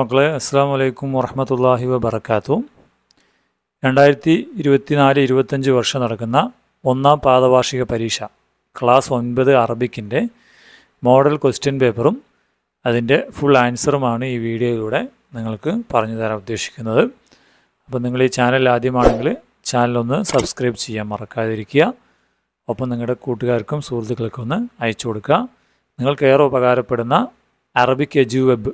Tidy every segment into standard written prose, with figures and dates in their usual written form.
മക്കളെ, അസ്സലാമു അലൈക്കും വറഹ്മത്തുള്ളാഹി വബറകാതുഹു. 2024-25 വർഷം നടക്കുന്ന ഒന്നാം പാദവാർഷിക പരീക്ഷ ക്ലാസ് 9 അറബിക്കിൻ്റെ മോഡൽ ക്വസ്റ്റ്യൻ പേപ്പറും അതിൻ്റെ ഫുൾ ആൻസറുമാണ് ഈ വീഡിയോയിലൂടെ നിങ്ങൾക്ക് പറഞ്ഞു തരാൻ ഉദ്ദേശിക്കുന്നത്. അപ്പോൾ നിങ്ങൾ ഈ ചാനൽ ആദ്യമാണെങ്കിൽ ചാനലൊന്ന് സബ്സ്ക്രൈബ് ചെയ്യാൻ മറക്കാതിരിക്കുക. ഒപ്പം നിങ്ങളുടെ കൂട്ടുകാർക്കും സുഹൃത്തുക്കൾക്കും ഒന്ന് അയച്ചു കൊടുക്കുക. നിങ്ങൾക്കേറെ ഉപകാരപ്പെടുന്ന അറബിക് എജു വെബ്,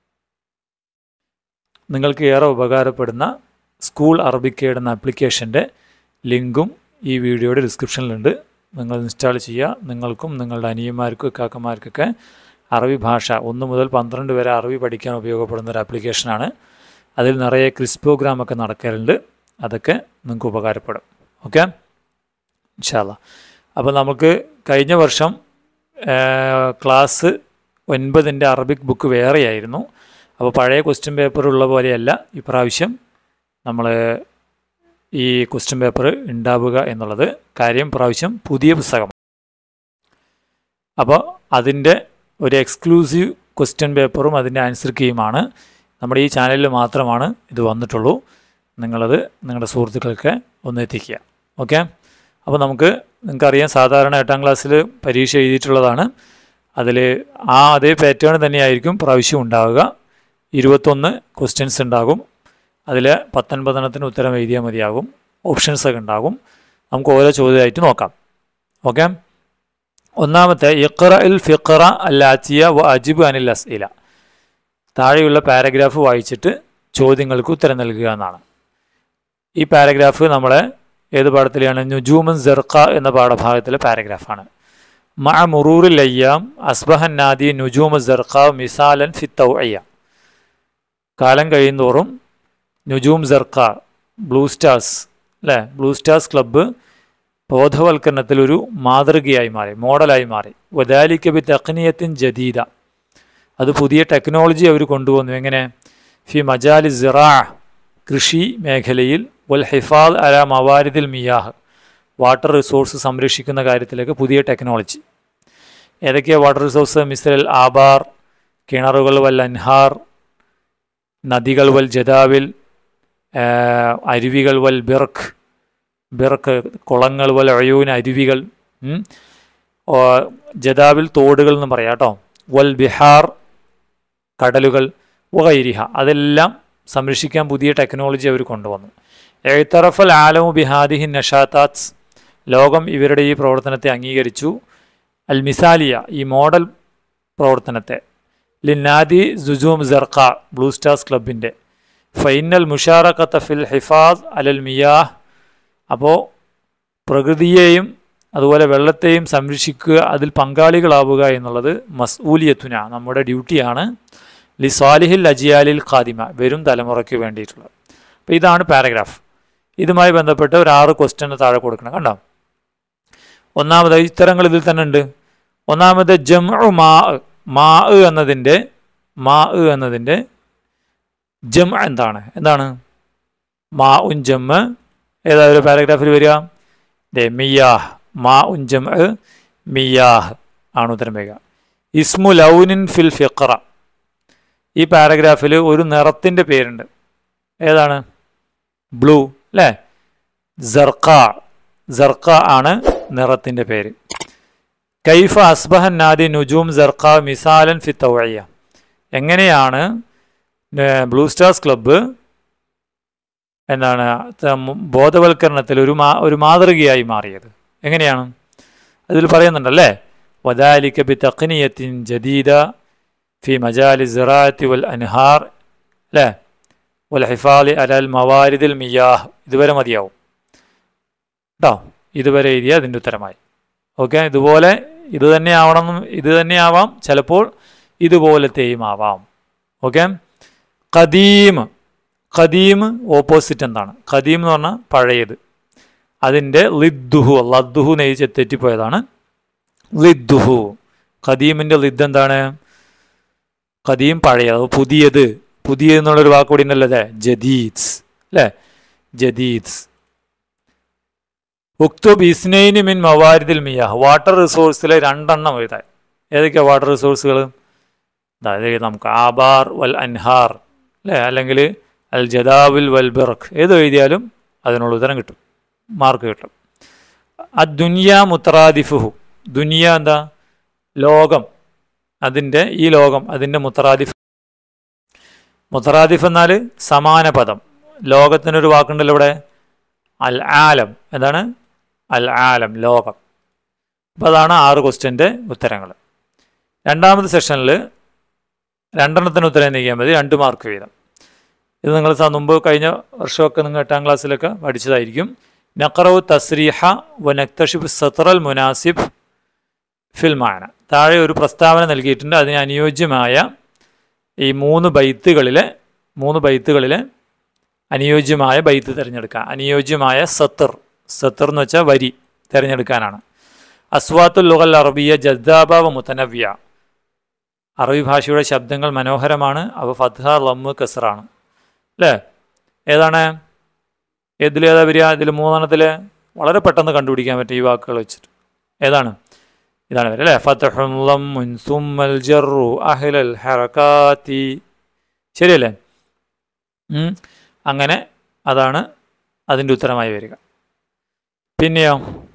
നിങ്ങൾക്ക് ഏറെ ഉപകാരപ്പെടുന്ന സ്കൂൾ അറബിക് എന്ന ആപ്ലിക്കേഷൻ്റെ ലിങ്കും ഈ വീഡിയോയുടെ ഡിസ്ക്രിപ്ഷനിലുണ്ട്. നിങ്ങൾ ഇൻസ്റ്റാൾ ചെയ്യുക. നിങ്ങൾക്കും നിങ്ങളുടെ അനിയന്മാർക്കും കാക്കമാർക്കൊക്കെ അറബി ഭാഷ 1 മുതൽ 12 വരെ അറബി പഠിക്കാൻ ഉപയോഗപ്പെടുന്ന ഒരു ആപ്ലിക്കേഷനാണ്. അതിൽ നിറയെ ക്വിസ് പ്രോഗ്രാമൊക്കെ നടക്കലുണ്ട്. അതൊക്കെ നിങ്ങൾക്ക് ഉപകാരപ്പെടും. ഓക്കെ, ഇൻഷാ അല്ലാഹ്. അപ്പോൾ നമുക്ക് കഴിഞ്ഞ വർഷം ക്ലാസ് 9 അറബിക് ബുക്ക് വേറെയായിരുന്നു. അപ്പോൾ പഴയ ക്വസ്റ്റ്യൻ പേപ്പർ ഉള്ള പോലെയല്ല ഇപ്രാവശ്യം നമ്മൾ ഈ ക്വസ്റ്റ്യൻ പേപ്പർ ഉണ്ടാവുക എന്നുള്ളത്. കാര്യം പ്രാവശ്യം പുതിയ പുസ്തകം. അപ്പോൾ അതിൻ്റെ ഒരു എക്സ്ക്ലൂസീവ് ക്വസ്റ്റ്യൻ പേപ്പറും അതിൻ്റെ ആൻസർ കീയുമാണ് നമ്മുടെ ഈ ചാനലിൽ മാത്രമാണ് ഇത് വന്നിട്ടുള്ളൂ. നിങ്ങളത് നിങ്ങളുടെ സുഹൃത്തുക്കൾക്ക് ഒന്ന് എത്തിക്കുക. ഓക്കെ, അപ്പോൾ നിങ്ങൾക്കറിയാം, സാധാരണ 8ാം ക്ലാസ്സിൽ പരീക്ഷ എഴുതിയിട്ടുള്ളതാണ്. അതിൽ അതേ പാറ്റേൺ തന്നെയായിരിക്കും പ്രാവശ്യം ഉണ്ടാവുക. 21 ക്വസ്റ്റ്യൻസ് ഉണ്ടാകും. അതിൽ 19 ഉത്തരം എഴുതിയാൽ മതിയാകും. ഓപ്ഷൻസൊക്കെ ഉണ്ടാകും. നമുക്ക് ഓരോ ചോദ്യമായിട്ട് നോക്കാം. ഓക്കെ, ഒന്നാമത്തെ ഇഖ്റഇൽ ഫിഖ്റ അല്ലാത്തിയ വ അജിബ് അനിൽ അസ്ഇല. താഴെയുള്ള പാരഗ്രാഫ് വായിച്ചിട്ട് ചോദ്യങ്ങൾക്ക് ഉത്തരം നൽകുക എന്നാണ്. ഈ പാരഗ്രാഫ് നമ്മളെ ഏത് പാഠത്തിലാണ്? നുജൂമുൻ സർഖ എന്ന പാഠഭാഗത്തിലെ പാരഗ്രാഫാണ്. മഅ മുറൂറിൽ അയ്യാം അസ്ബഹൻ നാദി നുജൂമു സർഖ മിസാലൻ ഫി തൗഇയ. കാലം കഴിയുന്തോറും നുജൂം സർഖ, ബ്ലൂ സ്റ്റാർസ് അല്ലേ, ബ്ലൂ സ്റ്റാർസ് ക്ലബ്ബ് ബോധവൽക്കരണത്തിൽ ഒരു മാതൃകയായി മാറി, മോഡലായി മാറി. വദാലിക ബി തഖ്നിയത്തിൻ ജദീദ. അത് പുതിയ ടെക്നോളജി അവർ കൊണ്ടുവന്നു. എങ്ങനെ? ഫി മജാലി സിറാ, കൃഷി മേഖലയിൽ, വൽ ഹിഫാദ് അല മവാരിദിൽ മിയാഹ്, വാട്ടർ റിസോഴ്സ് സംരക്ഷിക്കുന്ന കാര്യത്തിലേക്ക് പുതിയ ടെക്നോളജി. ഏതൊക്കെയാണ് വാട്ടർ റിസോഴ്സ്? മിസ്രൽ ആബാർ, കിണറുകൾ, വൽ അൻഹാർ, നദികൾ, വൽ ജദാവിൽ, അരുവികൾ, വൽ ബിർക്ക് കുളങ്ങൾ, വൽ അയൂൻ അരുവികൾ, ജദാവിൽ തോടുകൾ എന്ന് പറയാം കേട്ടോ, വൽ ബിഹാർ കടലുകൾ, വഗൈരിഹ അതെല്ലാം സംരക്ഷിക്കാൻ പുതിയ ടെക്നോളജി അവർ കൊണ്ടുവന്നു. എഴുത്തറഫൽ ആലമു ബിഹാദിഹിൻ നഷാത്താത്ത്, ലോകം ഇവരുടെ ഈ പ്രവർത്തനത്തെ അംഗീകരിച്ചു. അൽ മിസാലിയ, ഈ മോഡൽ പ്രവർത്തനത്തെ. ലിന്നാദി സുജൂം സർഖ, ബ്ലൂ സ്റ്റാർസ് ക്ലബിൻ്റെ. ഫൈനൽ മുഷാറഖത്ത ഫിൽ ഹിഫാദ് അലൽ മിയാഹ്. അപ്പോൾ പ്രകൃതിയെയും അതുപോലെ വെള്ളത്തെയും സംരക്ഷിക്കുക, അതിൽ പങ്കാളികളാവുക എന്നുള്ളത് മസ്ഊലിയത്തുന, നമ്മുടെ ഡ്യൂട്ടിയാണ്. ലി സാലിഹിൽ അജിയാലിൽ ഖാദിമ, വരും തലമുറയ്ക്ക് വേണ്ടിയിട്ടുള്ളത്. അപ്പോൾ ഇതാണ് പാരഗ്രാഫ്. ഇതുമായി ബന്ധപ്പെട്ട് ഒരു 6 ക്വസ്റ്റ്യൻ താഴെ കൊടുക്കണം. കണ്ടോ? ഒന്നാമത് ഇത്തരങ്ങൾ ഇതിൽ തന്നെ ഉണ്ട്. ഒന്നാമത് ജംഉ മാ എന്നതിൻ്റെ ജം എന്താണ്? മാ ഉൻ ജം ഏതായാലും പാരഗ്രാഫിൽ വരിക മിയാഹ്. മാ ഉൻ ജം മിയാഹ് ആണ് ഉത്തരം വരിക. ഇസ്മു ലൗനിൻ ഫിൽ ഫിഖ്റ. ഈ പാരഗ്രാഫിൽ ഒരു നിറത്തിൻ്റെ പേരുണ്ട്. ഏതാണ്? ബ്ലൂ അല്ലേ? സർഖ ആണ് നിറത്തിൻ്റെ പേര്. കൈഫ അസ്ബഹൻ നാദി നുജൂം സർഖ മിസാലൻ ഫി തൗഇയ. എങ്ങനെയാണ് ബ്ലൂ സ്റ്റാർസ് ക്ലബ്ബ് ബോധവൽക്കരണത്തിൽ ഒരു മാതൃകയായി മാറിയത്? എങ്ങനെയാണ്? അതിൽ പറയുന്നുണ്ടല്ലേ, വദാലിക ബി തഖ്നിയത്തിൻ ജദീദ ഫി മജാലി സിറാഅത്തി വൽ അൻഹാർ അല്ലേ, വൽ ഹിഫാദി അലൽ മവാരിദിൽ മിയാഹ്. ഇതുവരെ മതിയാവും കേട്ടോ. ഇതുവരെ എഴുതിയ അതിൻ്റെ ഉത്തരമായി. ഓക്കെ, ഇത് തന്നെയാവാം, ചിലപ്പോൾ ഇതുപോലത്തെയും ആവാം. ഓക്കെ, ഖദീം ഓപ്പോസിറ്റ് എന്താണ്? ഖദീം എന്ന് പറഞ്ഞാൽ പഴയത്. അതിൻ്റെ ലദ്ദുഹു നെയ്ച്ച് തെറ്റിപ്പോയതാണ്. ലിദ്ദുഹു, ഖദീമിൻ്റെ ലിദ് എന്താണ്? ഖദീം പഴയത്, പുതിയത് എന്നുള്ളൊരു വാക്കുകൂടി ഉണ്ടല്ലോ അല്ലേ, ജദീദ്സ് അല്ലേ, ജദീദ്സ്. ഉക്തുബ് ഇസ്നൈനി മിൻ മവാരിദിൽ മിയാഹ്. വാട്ടർ റിസോഴ്സിലെ 2 എണ്ണം എഴുതാൻ. ഏതൊക്കെയാണ് വാട്ടർ റിസോഴ്സുകൾ? അതായത് നമുക്ക് ആബാർ വൽ അൻഹാർ അല്ലേ, അല്ലെങ്കിൽ അൽ ജദാവുൽ വൽ ബിറക്, ഏത് എഴുതിയാലും അതിനുള്ള ഉത്തരം കിട്ടും, മാർക്ക് കിട്ടും. അദ്ദുനിയ മുത്തറാദിഫുഹു, ദുനിയ എന്താ, ലോകം, അതിൻ്റെ ഈ ലോകം അതിൻ്റെ മുത്തറാദിഫ്. മുത്തറാദിഫ് എന്നാൽ സമാന പദം. ലോകത്തിനൊരു വാക്കുണ്ടല്ലോ ഇവിടെ, അൽ ആലം. എന്താണ് അൽ ആലം, ലോകം. അപ്പോൾ അതാണ് 6 ക്വസ്റ്റ്യൻ്റെ ഉത്തരങ്ങൾ. രണ്ടാമത്തെ സെഷനിൽ 2 ഉത്തരം നീക്കിയാൽ മതി, 2 മാർക്ക് വീതം. ഇത് നിങ്ങൾ മുമ്പ് കഴിഞ്ഞ വർഷമൊക്കെ നിങ്ങൾ 8ാം ക്ലാസ്സിലൊക്കെ പഠിച്ചതായിരിക്കും. നഖറു തസ്രീഹ വ നക്തഷിഫ് സത്രൽ മുനാസിബ് ഫിൽ മാന. താഴെ ഒരു പ്രസ്താവന നൽകിയിട്ടുണ്ട്, അതിന് അനുയോജ്യമായ ഈ 3 ബൈത്തുകളിലെ അനുയോജ്യമായ ബൈത്ത് തിരഞ്ഞെടുക്കുക. അനുയോജ്യമായ സത്തർ എന്ന് വെച്ചാൽ വരി തിരഞ്ഞെടുക്കാനാണ്. അസ്വാത്തുൽ ലുഗൽ അറബിയ ജദ്ദാബ വ മുതനവ്യ. അറബി ഭാഷയുടെ ശബ്ദങ്ങൾ മനോഹരമാണ്, അവ ഫത്ഹ ലമ്മ് കസ്റാണ്. അല്ലേ, ഏതാണ്, ഏതാ വരിക? ഇതിൽ 3 വളരെ പെട്ടെന്ന് കണ്ടുപിടിക്കാൻ പറ്റും ഈ വാക്കുകൾ വെച്ചിട്ട്. ഏതാണ്? ഇതാണ് വരിക അല്ലേ, ഫത്ഹുൻ ലമ്മുൻ സുമ്മൽ ജർറു അഹ്ലൽ ഹറകാതി. ശരിയല്ലേ? അങ്ങനെ അതാണ് അതിൻ്റെ ഉത്തരമായി വരിക. പിന്നെയോ,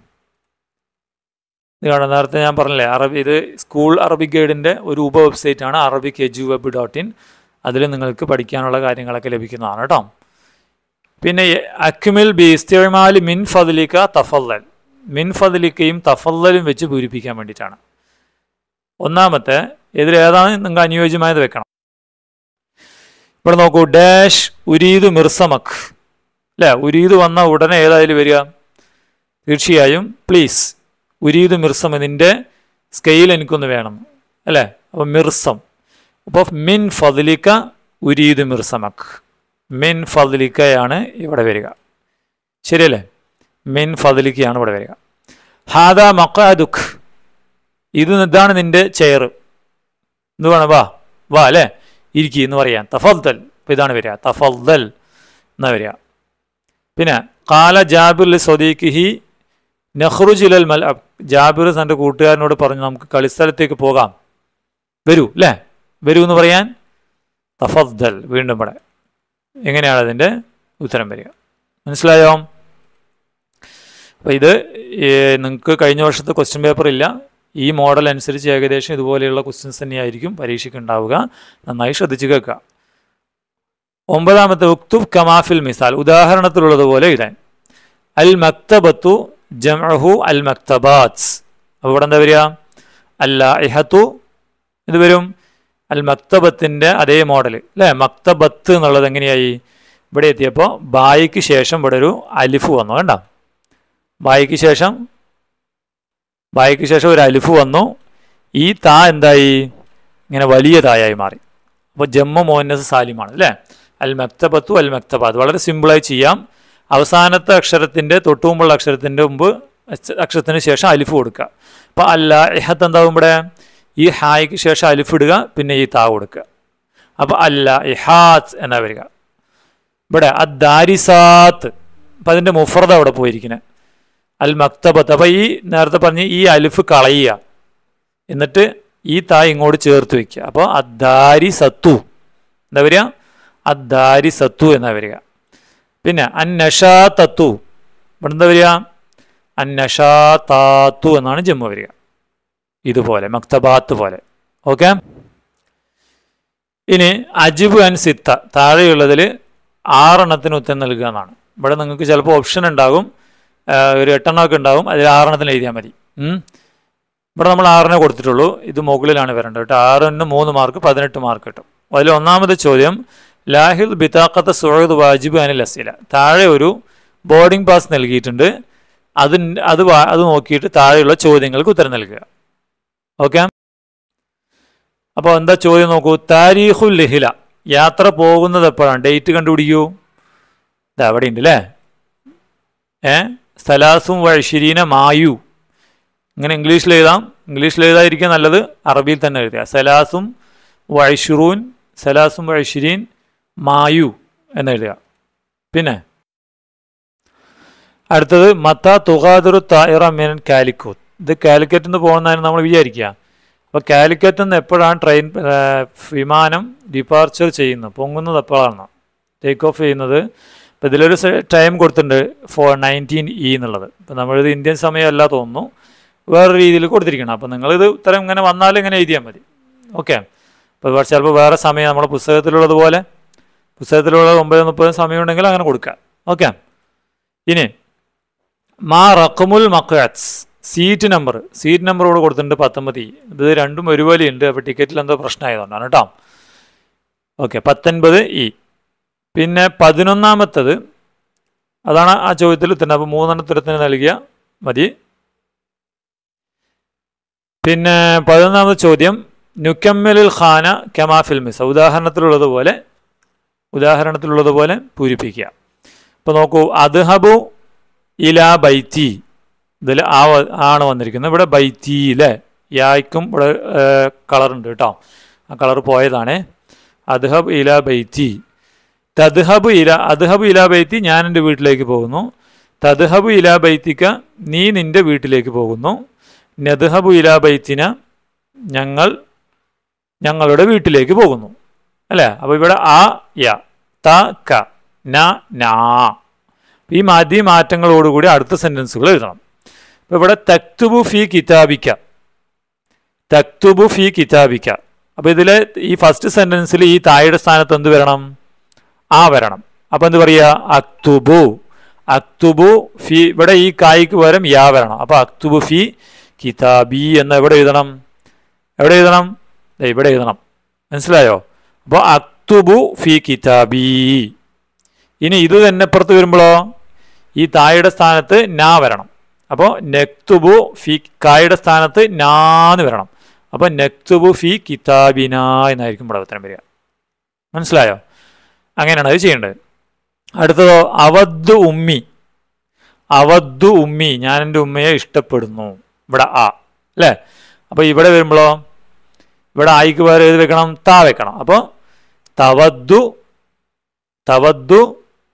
നേരത്തെ ഞാൻ പറഞ്ഞില്ലേ, ഇത് സ്കൂൾ അറബിക് ഗൈഡിൻ്റെ ഒരു ഉപ വെബ്സൈറ്റാണ് arabic.edu.web.in. അതിൽ നിങ്ങൾക്ക് പഠിക്കാനുള്ള കാര്യങ്ങളൊക്കെ ലഭിക്കുന്നതാണ് കേട്ടോ. പിന്നെ അക്മിൽ ബി ഇസ്തിഅമാലി മിൻ ഫദ്ലിക തഫല്ലൽ. മിൻ ഫദ്ലിക്കയും തഫല്ലലും വെച്ച് പൂരിപ്പിക്കാൻ വേണ്ടിയിട്ടാണ്. ഒന്നാമത്തെ ഇതിൽ ഏതാണ് നിങ്ങൾക്ക് അനുയോജ്യമായത് വെക്കണം. ഇവിടെ നോക്കൂ, ഡാഷ് ഉരീദ് മിർസമക്. അല്ലേ, ഉരീദ് വന്ന ഉടനെ ഏതായാലും വരിക? തീർച്ചയായും പ്ലീസ്. ഉരീദ് മിർസം, ഇതിൻ്റെ സ്കെയിൽ എനിക്കൊന്ന് വേണം അല്ലേ. അപ്പോൾ മിർസം, അപ്പോൾ മിൻ ഫദ്ലിക ഉരീദ് മിർസമക്. മിൻ ഫദ്ലിക്കയാണ് ഇവിടെ വരിക. ശരിയല്ലേ? മിൻ ഫദ്ലിക്കയാണ് ഇവിടെ വരിക. ഹാദാ മഖാദുക്, ഇതാണ് നിൻ്റെ ചെയർ. എന്ത് വേണം? വാ അല്ലേ, ഇരിക്കുക എന്ന് പറയാം. തഫദ്ദൽ, അപ്പോൾ ഇതാണ് വരിക, തഫദ്ദൽ എന്നാ വരിക. പിന്നെ ഖാല ജാബിർ ലി സ്വദീഖിഹി നഖ്റുജ് ഇലൽ മൽഅബ്. ജാബിർ തൻ്റെ കൂട്ടുകാരനോട് പറഞ്ഞു, നമുക്ക് കളിസ്ഥലത്തേക്ക് പോകാം, വരൂ അല്ലേ. വരൂ എന്ന് പറയാൻ തഫദ്ദൽ. വീണ്ടും ഇവിടെ എങ്ങനെയാണ് അതിൻ്റെ ഉത്തരം വരിക? മനസ്സിലായോ? അപ്പോൾ ഇത് നിങ്ങൾക്ക് കഴിഞ്ഞ വർഷത്തെ ക്വസ്റ്റ്യൻ പേപ്പർ ഇല്ല, ഈ മോഡൽ അനുസരിച്ച് ഏകദേശം ഇതുപോലെയുള്ള ക്വസ്റ്റ്യൻസ് തന്നെയായിരിക്കും പരീക്ഷയ്ക്ക് ഉണ്ടാവുക. നന്നായി ശ്രദ്ധിച്ച് കേൾക്കുക. 9ാമത്തെ ഉക്തുബ് കമാഫിൽ മിസാൽ, ഉദാഹരണത്തിലുള്ളതുപോലെ എഴുതാൻ. അൽ മക്തബത്തു ജംഉഹു അൽ മക്തബാത്ത്. അപ്പോൾ ഇവിടെ എന്താ വരിക? അല്ലാഇഹത്തു ഇത് വരും. അൽ മക്തബത്തിൻ്റെ അതേ മോഡൽ അല്ലേ. മക്തബത്ത് എന്നുള്ളത് എങ്ങനെയായി? ഇവിടെ എത്തിയപ്പോൾ ബായിക്ക് ശേഷം ഇവിടെ ഒരു അലിഫ് വന്നു. കണ്ട, ബായിക്ക് ശേഷം ഒരു അലിഫ് വന്നു. ഈ താ എന്തായി? ഇങ്ങനെ വലിയ തായായി മാറി. അപ്പോൾ ജമ്മു മുഅന്നസ് സാലിമാണ് അല്ലേ. അൽ മക്തബത്തു അൽ മക്തബാത്ത്. വളരെ സിമ്പിളായി ചെയ്യാം. അവസാനത്തെ അക്ഷരത്തിൻ്റെ തൊട്ടുമുമ്പുള്ള അക്ഷരത്തിന് ശേഷം അലിഫ് കൊടുക്കുക. അപ്പോൾ അല്ലാഇഹത്ത് എന്താവും? ഇവിടെ ഈ ഹായ്ക്ക് ശേഷം അലിഫ് ഇടുക, പിന്നെ ഈ താ കൊടുക്കുക. അപ്പോൾ അല്ലാഇഹാത്ത് എന്നാ വരിക. ഇവിടെ അദ്ദാരിസാത്ത്, അപ്പം അതിൻ്റെ മുഫ്രദ അവിടെ പോയിരിക്കുന്നത്. അൽ മക്തബത്ത്, അപ്പോൾ ഈ നേരത്തെ പറഞ്ഞ് ഈ അലിഫ് കളയുക, എന്നിട്ട് ഈ താ ഇങ്ങോട്ട് ചേർത്ത് വയ്ക്കുക. അപ്പോൾ അദ്ദാരിസത്തു എന്താ വരിക? അദ്ദാരിസത്തു എന്നാ വരിക. പിന്നെ അന്നഷാതത്തു, ഇവിടെ എന്താ വരിക? അന്നഷാതാത്തു എന്നാണ് ജമ്മു വരിക. ഇതുപോലെ മക്തബാത്ത് പോലെ. ഓക്കെ. ഇനി അജിബ് അൻ സിത്ത, താഴെയുള്ളതിൽ 6 ഉത്തരം നൽകുക എന്നാണ്. ഇവിടെ നിങ്ങൾക്ക് ചിലപ്പോൾ ഓപ്ഷൻ ഉണ്ടാകും, ഒരു 8 ഉണ്ടാകും, അതിൽ 6 എഴുതിയാൽ മതി. ഇവിടെ നമ്മൾ 6 കൊടുത്തിട്ടുള്ളൂ, ഇത് മുകളിലാണ് വരേണ്ടത് കേട്ടോ. 6 3 മാർക്ക് 18 മാർക്ക് കിട്ടും. അതിൽ ഒന്നാമത്തെ ചോദ്യം, ലാഹിൽ ബിതാഖത്ത് സുഅദ് വാജിബ് അനിൽ അസീല. താഴെ ഒരു ബോർഡിംഗ് പാസ് നൽകിയിട്ടുണ്ട്, അത് നോക്കിയിട്ട് താഴെയുള്ള ചോദ്യങ്ങൾക്ക് ഉത്തരം നൽകുക. ഓക്കെ. അപ്പോൾ എന്താ ചോദ്യം നോക്കൂ. താരീഖുൽ ലിഹ്ല, യാത്ര പോകുന്നത് എപ്പോഴാണ്? ഡേറ്റ് കണ്ടുപിടിക്കൂ. ഇത് അവിടെ ഉണ്ട് അല്ലേ. സലാസും വഴശ്ശിരീന മായു. ഇങ്ങനെ ഇംഗ്ലീഷിൽ എഴുതാം, ഇംഗ്ലീഷിൽ എഴുതാതിരിക്കുക നല്ലത്, അറബിയിൽ തന്നെ എഴുതുക. സലാസും വഴശ്ശിരീൻ മായു എന്നെഴുതുക. പിന്നെ അടുത്തത് മത്ത തുഗാദുറു തായിറ മിൻ കാലിക്കറ്റ്. ഇത് കാലിക്കറ്റിൽ നിന്ന് പോകുന്നതിന് നമ്മൾ വിചാരിക്കുക അപ്പോൾ കാലിക്കറ്റിൽ നിന്ന് എപ്പോഴാണ് വിമാനം ഡിപ്പാർച്ചർ ചെയ്യുന്നത്, പൊങ്ങുന്നത് എപ്പോഴാണ്, ടേക്ക് ഓഫ് ചെയ്യുന്നത്? ഇപ്പോൾ ഇതിലൊരു ടൈം കൊടുത്തിട്ടുണ്ട് 19E എന്നുള്ളത്. ഇപ്പോൾ നമ്മളിത് ഇന്ത്യൻ സമയമല്ല തോന്നുന്നു, വേറെ രീതിയിൽ കൊടുത്തിരിക്കണം. അപ്പോൾ നിങ്ങളിത് ഉത്തരം ഇങ്ങനെ വന്നാൽ ഇങ്ങനെ എഴുതിയാൽ മതി. ഓക്കെ. അപ്പോൾ ചിലപ്പോൾ വേറെ സമയം നമ്മുടെ പുസ്തകത്തിലുള്ളത് 9:30 സമയമുണ്ടെങ്കിൽ അങ്ങനെ കൊടുക്കുക. ഓക്കെ. ഇനി മാ റഖമുൽ മഖ്അദ്, സീറ്റ് നമ്പർ ഇവിടെ കൊടുത്തിട്ടുണ്ട് 19. ഇത് രണ്ടും ഒരുപോലെ ഉണ്ട്. അപ്പോൾ ടിക്കറ്റിൽ എന്തോ പ്രശ്നമായതുകൊണ്ടാണ് കേട്ടോ. ഓക്കെ. 19E. പിന്നെ 11ാമത്തത്, അതാണ് ആ ചോദ്യത്തിൽ ഉത്തരം. അപ്പോൾ 3 ഉത്തരത്തിന് നൽകിയ മതി. പിന്നെ 11ാമത്തെ ചോദ്യം, നുക്കമ്മലിൽ ഖാന കമാഫിൽ മിസ, ഉദാഹരണത്തിലുള്ളതുപോലെ പൂരിപ്പിക്കുക. ഇപ്പോൾ നോക്കൂ, അദ്ഹബു ഇലാ ബൈത്തി, ഇതിൽ ആണ് വന്നിരിക്കുന്നത്. ഇവിടെ ബൈത്തി അല്ലേ, യായ്ക്കും ഇവിടെ കളറുണ്ട് കേട്ടോ, ആ കളർ പോയതാണ്. അദ്ഹബ് ഇലാ ബൈത്തി. അദ്ഹബു ഇലാ ബൈത്തി, ഞാൻ എൻ്റെ വീട്ടിലേക്ക് പോകുന്നു. തദ്ഹബു ഇലാ ബൈത്തിക്ക, നീ നിൻ്റെ വീട്ടിലേക്ക് പോകുന്നു. നദ്ഹബു ഇലാ ബൈത്തിന, ഞങ്ങളുടെ വീട്ടിലേക്ക് പോകുന്നു അല്ലേ. അപ്പോൾ ഇവിടെ ആ യ ത ക ന നാ, ഈ മാറ്റങ്ങളോടുകൂടി അടുത്ത സെൻറ്റൻസുകൾ എഴുതണം. അപ്പോൾ ഇവിടെ തക്തുബു ഫി കിതാബിക്ക. അപ്പോൾ ഇതിൽ ഈ ഫസ്റ്റ് സെൻറ്റൻസിൽ ഈ തായുടെ സ്ഥാനത്ത് എന്ത് വരണം? ആ വരണം. അപ്പോൾ എന്ത് പറയുക? അക്തുബു ഫി, ഇവിടെ ഈ കായ്ക്ക് പകരം യാ വരണം. അപ്പോൾ അക്തുബു ഫി കിതാബി എന്ന് എവിടെ എഴുതണം? ഇവിടെ എഴുതണം. മനസ്സിലായോ? അപ്പോൾ അക്തുബു ഫി കിതാബി. ഇനി ഇത് തന്നെ പുറത്ത് വരുമ്പോഴോ ഈ തായുടെ സ്ഥാനത്ത് നാ വരണം. അപ്പോൾ നെക്തുബു ഫി, കായുടെ സ്ഥാനത്ത് നാന്ന് വരണം. അപ്പോൾ നെക്തുബു ഫി കിതാബിന എന്നായിരിക്കും ഇവിടെ ഉത്തരം വരിക. മനസ്സിലായോ? അങ്ങനെയാണ് അത് ചെയ്യേണ്ടത്. അടുത്തതോ അവദ്ദു ഉമ്മി, ഞാൻ എൻ്റെ ഉമ്മയെ ഇഷ്ടപ്പെടുന്നു. ഇവിടെ ആ അല്ലേ. അപ്പോൾ ഇവിടെ വരുമ്പോഴോ ഇവിടെ ആയിക്ക് വേറെ ഏത് വെക്കണം? താ വെക്കണം. അപ്പോൾ തവദ്ദു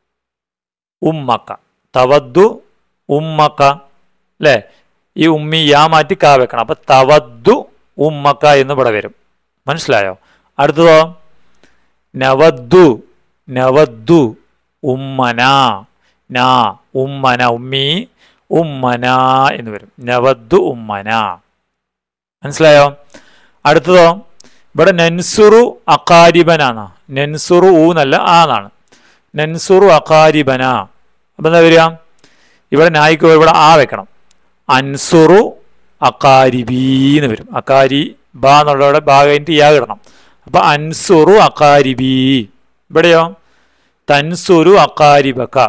ഉമ്മക്ക അല്ലേ. ഈ ഉമ്മി യാ മാറ്റി കാ വെക്കണം. അപ്പോൾ തവദ്ദു ഉമ്മക്ക എന്ന് ഇവിടെ വരും. മനസ്സിലായോ? അടുത്തതോ നവദ്ദു ഉമ്മന, ഉമ്മി ഉമ്മന എന്ന് വരും. നവദ്ദു ഉമ്മന. മനസ്സിലായോ? അടുത്തതോ ഇവിടെ നെൻസുറു അക്കാരിബനാണ്. നെൻസുറു ഊന്നല്ല ആന്നാണ്. നെൻസുറു അക്കാരിബന. അപ്പം എന്താ വരിക? ഇവിടെ നായിക്ക് ഇവിടെ ആ വെക്കണം. അൻസുറു അക്കാരിബി എന്ന് വരും. അക്കാരി ബാ എന്നുള്ളവിടെ ബാ കഴിഞ്ഞിട്ട് യാ കിടണം. അപ്പം അൻസുറു അക്കാരിബി. ഇവിടെയോ തൻസുറു അക്കാരിബക്ക,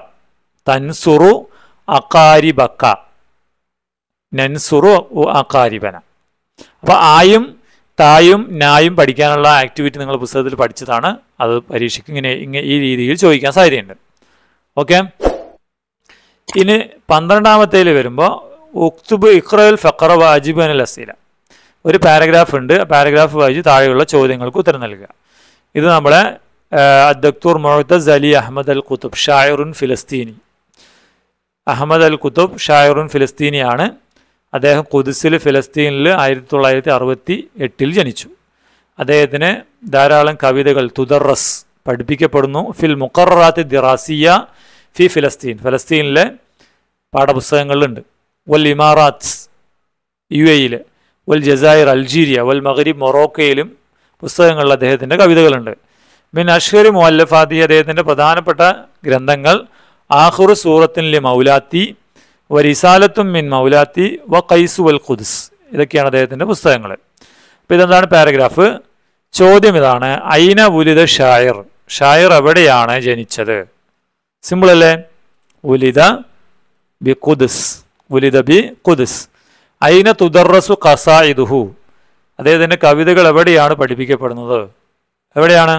നൻസുറു അക്കാരിബന. അപ്പോൾ ആയും തായും നായും പഠിക്കാനുള്ള ആക്ടിവിറ്റി നിങ്ങൾ പുസ്തകത്തിൽ പഠിച്ചതാണ്. അത് പരീക്ഷയ്ക്ക് ഇങ്ങനെ ഈ രീതിയിൽ ചോദിക്കാൻ സാധ്യതയുണ്ട്. ഓക്കെ. ഇനി 12ാമത്തേൽ വരുമ്പോൾ ഉക്തുബ് ഇഖ്റൽ ഫഖറ വാജിബ് അനിൽ അസീല, ഒരു പാരഗ്രാഫ് ഉണ്ട്. ആ പാരഗ്രാഫ് വായിച്ച് താഴെയുള്ള ചോദ്യങ്ങൾക്ക് ഉത്തരം നൽകുക. ഇത് നമ്മളെ ദക്തൂർ മുഅ്തസ് അലി അഹമ്മദ് അൽ ഖുതുബ് ഷായറുൻ ഫിലസ്തീനി. അഹമ്മദ് അൽ ഖുതുബ് ഷായറുൻ ഫിലസ്തീനിയാണ്. അദ്ദേഹം ഖുദ്സിൽ ഫിലസ്തീനിൽ 1968 ജനിച്ചു. അദ്ദേഹത്തിന് ധാരാളം കവിതകൾ തുദറസ് പഠിപ്പിക്കപ്പെടുന്നു. ഫിൽ മുഖററാത്ത് ദിറാസിയ ഫി ഫലസ്തീനിലെ പാഠപുസ്തകങ്ങളിലുണ്ട്. വൽ ഇമാറാത്ത് UAE, വൽ ജസായിർ അൾജീരിയ, വൽ മഗ്രിബ് മൊറോക്കയിലും പുസ്തകങ്ങളിൽ അദ്ദേഹത്തിൻ്റെ കവിതകളുണ്ട്. മിൻ അഷ്ഹരി മുഅല്ലഫാത്തി, അദ്ദേഹത്തിൻ്റെ പ്രധാനപ്പെട്ട ഗ്രന്ഥങ്ങൾ ആഖിറു സൂറത്തിൻ ലി മൗലാത്തി, വരിസാലത്തും മിൻ മൗലാത്തി, വ ഖൈസു വൽ ഖുദ്സ്. ഇതൊക്കെയാണ് അദ്ദേഹത്തിൻ്റെ പുസ്തകങ്ങൾ. അപ്പോൾ ഇതെന്താണ് പാരഗ്രാഫ്? ചോദ്യം ഇതാണ്, ഐന വുലിദ ഷായർ എവിടെയാണ് ജനിച്ചത്? സിമ്പിൾ അല്ലേ? വുലിദ ബി ഖുദ്സ്. ഐന തുദറസു ഖസായിദുഹു, അദ്ദേഹത്തിൻ്റെ കവിതകൾ എവിടെയാണ് പഠിപ്പിക്കപ്പെടുന്നത്? എവിടെയാണ്?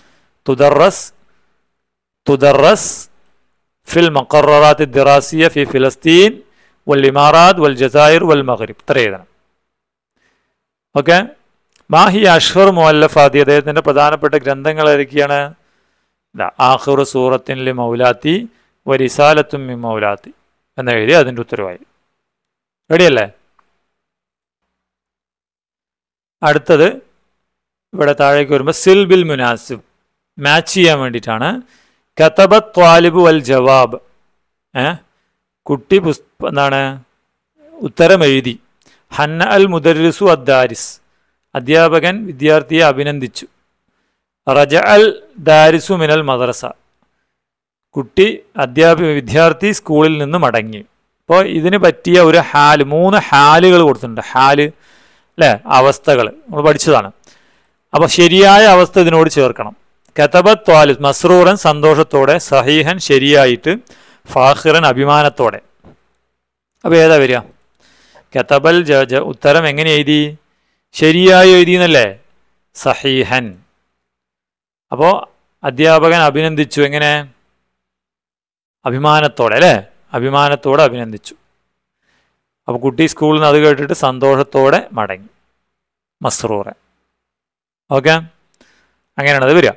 തുദറസ് ഫിൽ മഖററാത്ത് ദിറാസിയ ഫി ഫിലസ്തീൻ വൽ ഇമാറാത്ത് വൽ ജസായിർ വൽ മഗ്രിബ്. ഇത്ര എഴുതണം. ഓക്കെ. മാഹി അഷ്ഹർ മുഅല്ലഫാത്തി, അദ്ദേഹത്തിൻ്റെ പ്രധാനപ്പെട്ട ഗ്രന്ഥങ്ങൾ ഏതൊക്കെയാണ്? ആഖിറു സൂറത്തിൻ ലി മൗലാത്തി വരിസാലത്തും മിൻ മൗലാത്തി എന്നെഴുതി അതിൻ്റെ ഉത്തരവായി. റെഡിയല്ലേ? അടുത്തത് ഇവിടെ താഴേക്ക് വരുമ്പോൾ സിൽ ബിൽ മുനാസിബ്, മാച്ച് ചെയ്യാൻ വേണ്ടിയിട്ടാണ്. കതബത്ത് ത്വാലിബ് വൽ ജവാബ്, കുട്ടി എന്താണ് ഉത്തരം എഴുതി. ഹന്ന അൽ മുദരിസു അദ്ദാരിസ്, അധ്യാപകൻ വിദ്യാർത്ഥിയെ അഭിനന്ദിച്ചു. റജ അൽ ദാരിസു മിനൽ മദ്രസ, കുട്ടി വിദ്യാർത്ഥി സ്കൂളിൽ നിന്ന് മടങ്ങി. അപ്പോൾ ഇതിന് പറ്റിയ ഒരു ഹാല്, 3 ഹാലുകൾ കൊടുത്തിട്ടുണ്ട്. ഹാല് അല്ലേ, അവസ്ഥകൾ നമ്മൾ പഠിച്ചതാണ്. അപ്പോൾ ശരിയായ അവസ്ഥ ഇതിനോട് ചേർക്കണം. കതബത്ത് ത്വാലിബ് മസ്റൂറൻ സന്തോഷത്തോടെ, സഹീഹൻ ശരിയായിട്ട്, ഫാഖിറൻ അഭിമാനത്തോടെ. അപ്പോൾ ഏതാ വരിക? കതബൽ ഉത്തരം എങ്ങനെ എഴുതി? ശരിയായി എഴുതി എന്നല്ലേ, സഹീഹൻ. അപ്പോൾ അധ്യാപകൻ അഭിനന്ദിച്ചു, എങ്ങനെ? അഭിമാനത്തോടെ അല്ലേ, അഭിമാനത്തോടെ അഭിനന്ദിച്ചു. അപ്പോൾ കുട്ടി സ്കൂളിൽ നിന്ന് അത് കേട്ടിട്ട് സന്തോഷത്തോടെ മടങ്ങി, മസ്റൂറൻ. ഓക്കെ, അങ്ങനെയാണത് വരിക.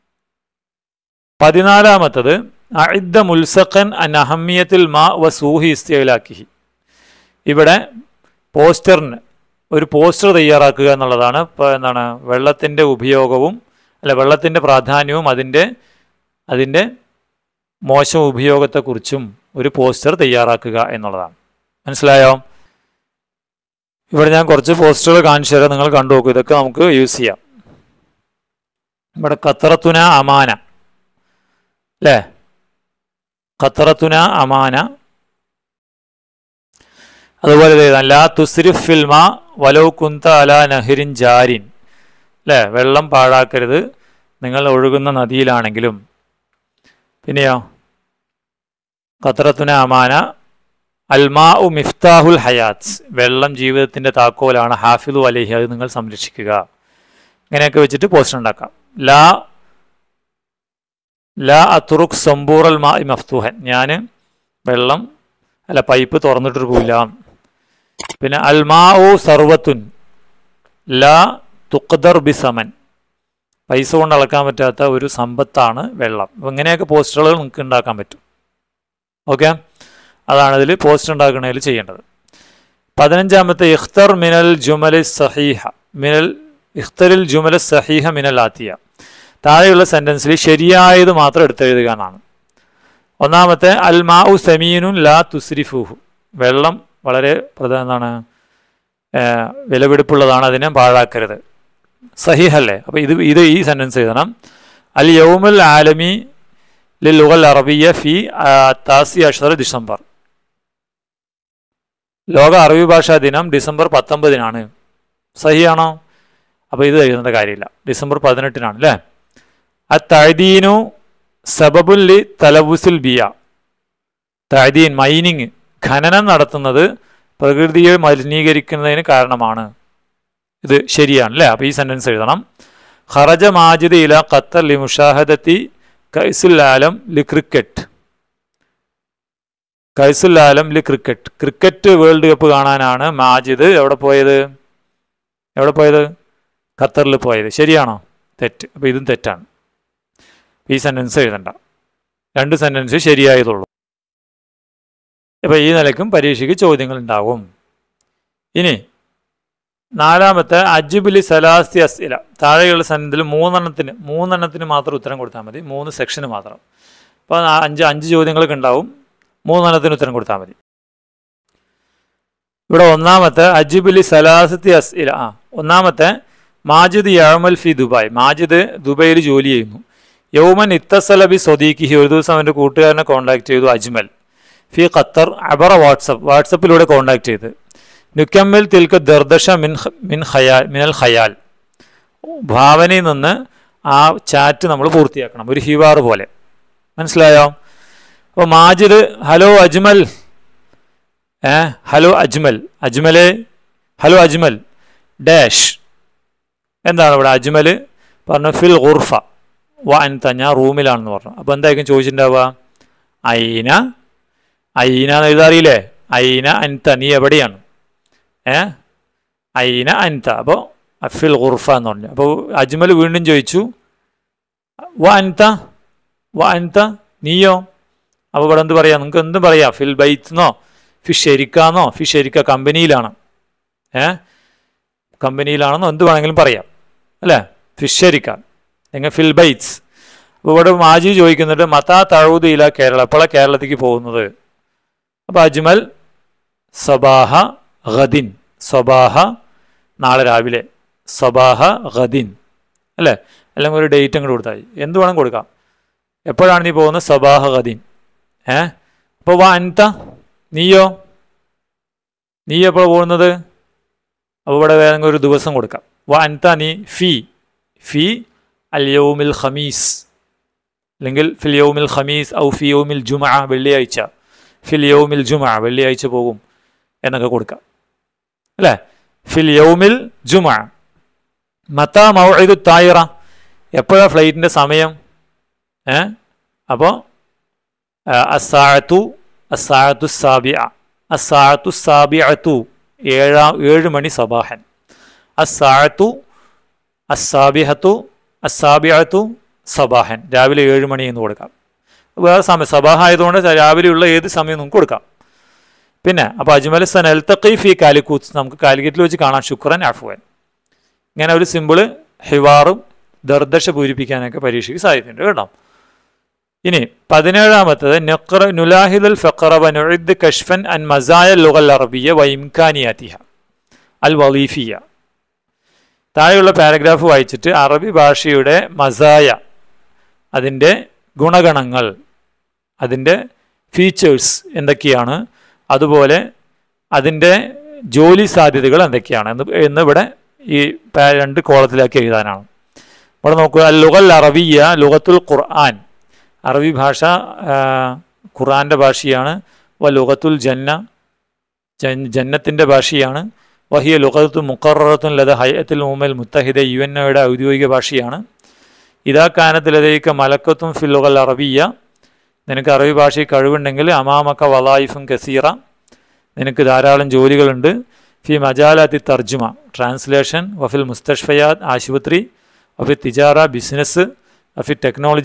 14-ാമത്തത് അഇദ്ദ മുൽസഖൻ അൻ അഹമ്മിയത്തിൽ മാ വ സൂഹി ഇസ്തിലാക്കിഹി. ഇവിടെ പോസ്റ്ററിന് ഒരു പോസ്റ്റർ തയ്യാറാക്കുക എന്നുള്ളതാണ്. ഇപ്പോൾ എന്താണ്, വെള്ളത്തിൻ്റെ ഉപയോഗവും വെള്ളത്തിൻ്റെ പ്രാധാന്യവും അതിൻ്റെ മോശം ഉപയോഗത്തെക്കുറിച്ചും ഒരു പോസ്റ്റർ തയ്യാറാക്കുക എന്നുള്ളതാണ്. മനസ്സിലായോ? ഇവിടെ ഞാൻ കുറച്ച് പോസ്റ്ററുകൾ കാണിച്ചു തരാം, നിങ്ങൾ കണ്ടു നോക്കൂ. ഇതൊക്കെ നമുക്ക് യൂസ് ചെയ്യാം. ഇവിടെ ഖത്തറത്തുന അമാന അല്ലേ, ഖത്തറത്തുന അമാന. അതുപോലെ ലാ തുസ്രിഫ് ഫിൽ മാ വലൗ കുന്ത അലാ നഹ്രിൻ ജാരിൻ അല്ലേ, വെള്ളം പാഴാക്കരുത് നിങ്ങൾ ഒഴുകുന്ന നദിയിലാണെങ്കിലും. പിന്നെയോ ഖത്തറത്തുന അമാന അൽമാ ഉ മിഫ്താഹുൽ ഹയാത്ത്, വെള്ളം ജീവിതത്തിൻ്റെ താക്കോലാണ്, ഹാഫിദു അലൈഹി, അത് നിങ്ങൾ സംരക്ഷിക്കുക. ഇങ്ങനെയൊക്കെ വെച്ചിട്ട് പോസ്റ്റർ ഉണ്ടാക്കാം. ലാ അത്റുക് സംബൂറൽ മാ മഫ്തൂഹൻ, ഞാൻ വെള്ളം പൈപ്പ് തുറന്നിട്ട് പോയില്ല. പിന്നെ അൽമാ ഉ സർവത്തുൻ ലാ തുഖ്ദർ ബിസമൻ, പൈസ കൊണ്ട് അളക്കാൻ പറ്റാത്ത ഒരു സമ്പത്താണ് വെള്ളം. അപ്പം ഇങ്ങനെയൊക്കെ പോസ്റ്ററുകൾ നിങ്ങൾക്ക് ഉണ്ടാക്കാൻ പറ്റും. ഓക്കെ, അതാണ് ഇതിൽ പോസ്റ്റർ ഉണ്ടാക്കുന്നതിൽ ചെയ്യേണ്ടത്. 15-ാമത്തെ ഇഖ്തർ മിനൽ ജുമൽ സഹീഹ ഇഖ്തറിൽ ജുമൽ സഹീഹ മിനൽ ആത്തിയ, താഴെയുള്ള സെൻറ്റൻസിൽ ശരിയായത് മാത്രം എടുത്തെഴുതുക എന്നാണ്. 1-ാമത്തെ അൽ മാ ഉ സമീനുൻ ലാ തുസ്രിഫുഹു, വെള്ളം വളരെ പ്രധാനമാണ്, വിലപിടിപ്പുള്ളതാണ്, അതിനെ പാഴാക്കരുത്. സഹീഹല്ലേ? അപ്പോൾ ഇത് ഈ സെൻറ്റൻസ് എഴുതണം. അൽ യൗമുൽ ആലമി ലിൽ ലുഗൽ അറബിയ ഫി 19 ഡിസംബർ, ലോക അറബി ഭാഷാ ദിനം ഡിസംബർ 19-നാണ്. സഹിയാണോ? അപ്പോൾ ഇത് എഴുതേണ്ട കാര്യമില്ല, ഡിസംബർ 18-നാണ് അല്ലേ. തഅദീനു സബബുൽ ലി തലവുസുൽ ബിയ, തഅദീൻ മൈനിങ്, ഖനനം നടത്തുന്നത് പ്രകൃതിയെ മലിനീകരിക്കുന്നതിന് കാരണമാണ്. ഇത് ശരിയാണ് അല്ലേ. അപ്പോൾ ഈ സെൻറ്റൻസ് എഴുതണം. ഖറജ മാജിദ് ഇല ഖത്തർ ലി മുഷാഹദത്തി കൈസുൽ ആലം ലി ക്രിക്കറ്റ്, കൈസുൽ ആലം ലി ക്രിക്കറ്റ്, ക്രിക്കറ്റ് വേൾഡ് കപ്പ് കാണാനാണ് മാജിദ് എവിടെ പോയത്? ഖത്തറിൽ പോയത്. ശരിയാണോ? തെറ്റ്. അപ്പോൾ ഇതും തെറ്റാണ്. ഈ സെൻറ്റൻസ് എഴുതണ്ട, 2 സെൻറ്റൻസ് ശരിയായതുള്ളൂ. അപ്പോൾ ഈ നിലയ്ക്കും പരീക്ഷയ്ക്ക് ചോദ്യങ്ങൾ ഉണ്ടാവും. ഇനി 4-ാമത്തെ അജിബിലി സലാസ്തി അസ്ഇല, താഴെയുള്ള സെൻറ്റൻസിൽ 3 മാത്രം ഉത്തരം കൊടുത്താൽ മതി, 3 സെക്ഷന് മാത്രം. അപ്പോൾ 5 ചോദ്യങ്ങളൊക്കെ ഉണ്ടാവും, 3 ഉത്തരം കൊടുത്താൽ മതി. ഇവിടെ 1-ാമത്തെ അജിബിലി സലാസത്തി അസ്ഇല, 1-ാമത്തെ മാജിദ് യഅമൽ ഫി ദുബായ്, മാജിദ് ദുബൈയിൽ ജോലി ചെയ്യുന്നു. യൗമൻ ഇത്തസല ബി സ്വദീഖിഹി, ഒരു ദിവസം അവൻ്റെ കൂട്ടുകാരനെ കോൺടാക്ട് ചെയ്തു. അജ്മൽ ഫി ഖത്തർ അബറ വാട്സപ്പിലൂടെ കോൺടാക്ട് ചെയ്ത്. നുക്കമ്മിൽ തിൽക്ക് ദർദഷ മിനൽ ഖയാൽ, ഭാവനയിൽ നിന്ന് ആ ചാറ്റ് നമ്മൾ പൂർത്തിയാക്കണം, ഒരു ഹിവാർ പോലെ. മനസ്സിലായോ? അപ്പോൾ മാജിദ് ഹലോ അജ്മൽ, ഹലോ അജ്മലെ, ഹലോ അജ്മൽ ഡാഷ്, എന്താണ് ഇവിടെ? അജ്മൽ പറഞ്ഞു ഫിൽ ഗുർഫ വ അൻത, ഞാൻ റൂമിലാണെന്ന് പറഞ്ഞു. അപ്പോൾ എന്തായിരിക്കും ചോദിച്ചിട്ടുണ്ടാവുക? ഐന എന്ന് എഴുതാറിയില്ലേ? ഐന അൻത, നീ എവിടെയാണ്? ഐന അൻത, അപ്പോൾ ഫിൽ ഗുർഫ എന്ന് പറഞ്ഞു. അപ്പോൾ അജ്മൽ വീണ്ടും ചോദിച്ചു വ അൻത നീയോ? അപ്പോൾ ഇവിടെ എന്ത് പറയാം? നിങ്ങൾക്ക് എന്തും പറയാം. ഫിൽ ബൈത്ത്ന്നോ ഫി ഷെരിക്കാന്നോ, ഫി ഷെരിക്ക കമ്പനിയിലാണ്, കമ്പനിയിലാണെന്നോ എന്ത് വേണമെങ്കിലും പറയാം അല്ലേ. ഫിഷരിക്കാൻ എങ്ങനെ ഫിൽ ബൈറ്റ്സ്. അപ്പോൾ ഇവിടെ മാജി ചോദിക്കുന്നുണ്ട് മതാ തഴൂദ് ഇല കേരള, എപ്പോഴാണ് കേരളത്തിലേക്ക് പോകുന്നത്? അപ്പോൾ അജ്മൽ സബാഹ ഗദിൻ, സബാഹ നാളെ രാവിലെ, സബാഹ ഗദിൻ അല്ലേ. അല്ലെങ്കിൽ ഒരു ഡേറ്റ് അങ്ങോട്ട് കൊടുത്താൽ എന്ത് വേണം കൊടുക്കാം. എപ്പോഴാണ് നീ പോകുന്നത്? സബാഹ ഗദിൻ. അപ്പോൾ വാ അൻത, നീയോ, നീ എപ്പോൾ പോകുന്നത്? അപ്പോൾ ഇവിടെ വേണമെങ്കിൽ ഒരു ദിവസം കൊടുക്കാം. വാ അൻത നീ, ഫി അൽ യൗമിൽ ഖമീസ്, അല്ലെങ്കിൽ ഫിൽ യൗമിൽ ഖമീസ് ഔ ഫി യൗമിൽ ജുമഅ, വെള്ളിയാഴ്ച, ഫിൽ യൗമിൽ ജുമഅ, വെള്ളിയാഴ്ച പോകും എന്നൊക്കെ കൊടുക്കാം അല്ലേ. ഫിൽ യൗമിൽ ജുമഅ. മതാ മൗഇദു തായിറ, എപ്പോഴാണ് ഫ്ലൈറ്റിൻ്റെ സമയം? അപ്പോൾ അസ്സാഅത്തു സാബിഅ, അസ്സാഅത്തു സാബിഅത്തു 7 മണി സബാഹൻ, അസ്സാഅത്തു അസ്സാബിഹത്തു അസ്സാബിഅത്തു സബാഹൻ, രാവിലെ 7 മണി എന്ന് കൊടുക്കാം. വേറെ സമയം സബാഹ ആയതുകൊണ്ട് രാവിലെയുള്ള ഏത് സമയം നമുക്ക് കൊടുക്കാം. പിന്നെ അപ്പോൾ അജ്മൽ സൻ അൽതഖി ഫി കാലിക്കൂത്ത്, നമുക്ക് കാലിക്കറ്റിൽ വെച്ച് കാണാം. ശുക്രൻ അഫ്വൻ. ഇങ്ങനെ ഒരു സിമ്പിള് ഹിവാറും ദർദശ പൂരിപ്പിക്കാനൊക്കെ പരീക്ഷയ്ക്ക് സാധിക്കുന്നുണ്ട് കേട്ടോ. ഇനി 17ാമത്തേത് നുലാഹിദുൽ ഫഖറ വ നുഇദ് കശ്ഫൻ അൻ മസായ ലുഗൽ അറബിയ്യ വ ഇംകാനിയാതിഹ അൽ വളീഫിയ. താഴെയുള്ള പാരഗ്രാഫ് വായിച്ചിട്ട് അറബി ഭാഷയുടെ മസായ, അതിൻ്റെ ഗുണഗണങ്ങൾ, അതിൻ്റെ ഫീച്ചേഴ്സ് എന്തൊക്കെയാണ്, അതുപോലെ അതിൻ്റെ ജോലി സാധ്യതകൾ എന്തൊക്കെയാണ് എന്നിവിടെ ഈ 2 കോളത്തിലാക്കി എഴുതാനാണ്. ഇവിടെ നോക്കുക, അൽ ലുഗൽ അറബിയ്യ ലുഗത്തുൽ ഖുർആൻ, അറബി ഭാഷ ഖുർആൻ്റെ ഭാഷയാണ്. വ ലുഗത്തുൽ ജന്ന, ജന്നത്തിൻ്റെ ഭാഷയാണ്. വഹിയ ലുഗത്തു മുഖററത്തുൻ ലദ ഹയഅത്തുൽ ഉമ്മൽ മുത്തഹിദ, UN-യുടെ ഔദ്യോഗിക ഭാഷയാണ്. ഇദാ കാനത്ത് ലദൈക മലക്കത്തും ഫിൽ ലുഗൽ അറബിയ്യ, നിനക്ക് അറബി ഭാഷയിൽ കഴിവുണ്ടെങ്കിൽ അമാമക വലായിഫുൻ കസീറ, നിനക്ക് ധാരാളം ജോലികളുണ്ട്. ഫി മജാലാത്തി തർജുമ, ട്രാൻസ്ലേഷൻ, വഫിൽ മുസ്തഷ്ഫയാത്ത്, ആശുപത്രി, വഫി തിജാറ, ബിസിനസ്, വഫി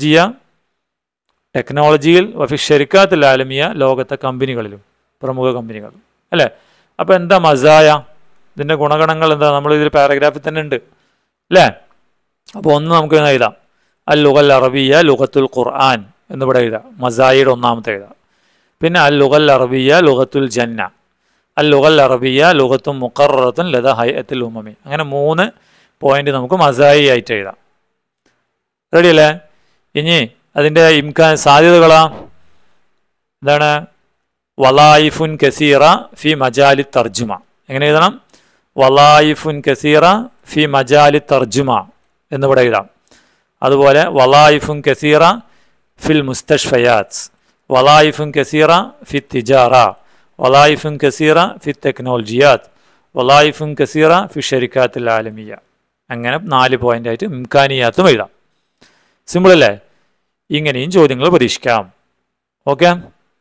ടെക്നോളജിയിൽ, വഫി ഷെരിക്കാത്തുൽ ആലമിയ, ലോകത്തെ കമ്പനികളിലും, പ്രമുഖ കമ്പനികളും അല്ലേ. അപ്പോൾ എന്താ മസായ, ഇതിൻ്റെ ഗുണഗണങ്ങൾ എന്താ? നമ്മളിതിൽ പാരഗ്രാഫിൽ തന്നെ ഉണ്ട് അല്ലേ. അപ്പോൾ ഒന്ന് നമുക്ക് എഴുതാം, അൽ ലുഗൽ അറബിയ ലുഗത്തുൽ ഖുർആൻ എന്നിവിടെ എഴുതാം, മസായിയുടെ ഒന്നാമത്തെ എഴുതാം. പിന്നെ അൽ ലുഗൽ അറബിയ ലുഗത്തുൽ ജന്ന, അൽ ലുഗൽ അറബിയ ലുഗത്തും മുഖററത്തുൻ ലദ ഹയഅത്തുൽ ഉമ്മമി. അങ്ങനെ 3 പോയിന്റ് നമുക്ക് മസായി ആയിട്ട് എഴുതാം. റെഡി അല്ലേ? ഇനി അതിൻ്റെ സാധ്യതകളാ എന്താണ്? വലായിഫുൻ കസീറ ഫി മജാലി തർജുമ. എങ്ങനെ എഴുതണം? വലായിഫുൻ കസീറ ഫി മജാലി തർജുമ എന്നിവിടെ എഴുതാം. അതുപോലെ വലായിഫുൻ കസീറ ഫിൽ മുസ്തഷ്ഫയാത്ത്, വലായിഫുൻ കസീറ ഫി തിജാറ, വലായിഫുൻ കസീറ ഫി ടെക്നോളജിയാത്ത്, വലായിഫുൻ കസീറ ഫി ഷെരിക്കാത്തുൽ ആലമിയ. അങ്ങനെ 4 പോയിൻ്റായിട്ട് ഇംകാനിയാത്തും എഴുതാം. സിമ്പിൾ അല്ലേ? ഇങ്ങനെയും ചോദ്യങ്ങൾ പരീക്ഷിക്കാം. ഓക്കെ.